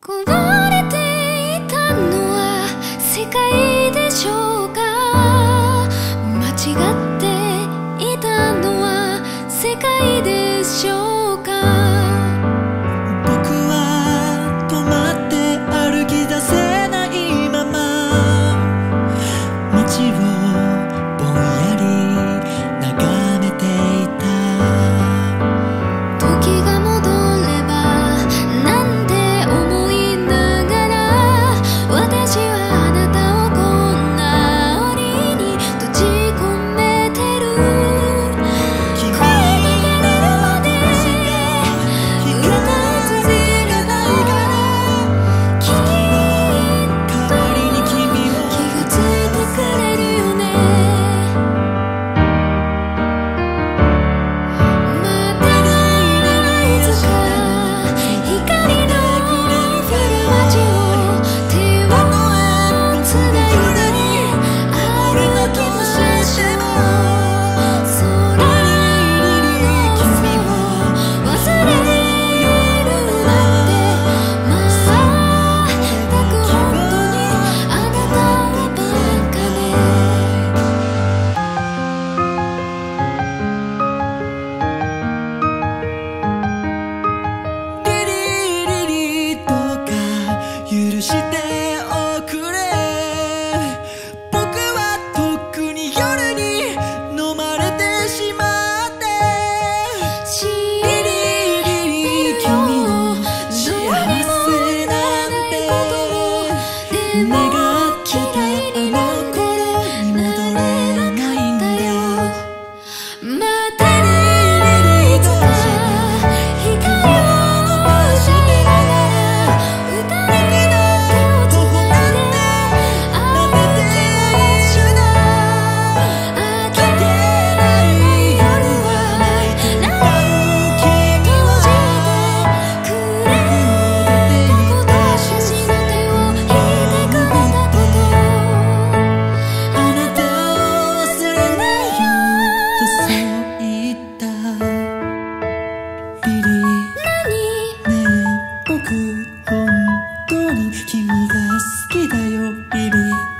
壊れていたのは世界でしょうか。間違っていたのは世界でしょうか。 僕は止まって歩き出せないまま街をぼんやり眺めていた。 時が戻ればなんて思いながら、私はあなたをこんな檻に閉じ込めてる。声が枯れるまで歌い続ければきっと代わりに君を気がついてくれるよね。またいつか光の降る街を手をつないで歩きましょう。空の空を忘れるなんて、まったく本当にあなたはバカね。 リリリどうか許しておくれ。僕はとっくに夜に飲まれてしまって。リリリ君の幸せなんて願ってたあの頃に戻れないんだよ。 またいつか光を失いながら二人の手をつないで歩きましょう。明けない夜はライトを閉じてくれたこと、私の手を引いてくれたこと、 あなたを忘れないよとそう言った。リリ何ねえ僕本当に君が好きだよリリ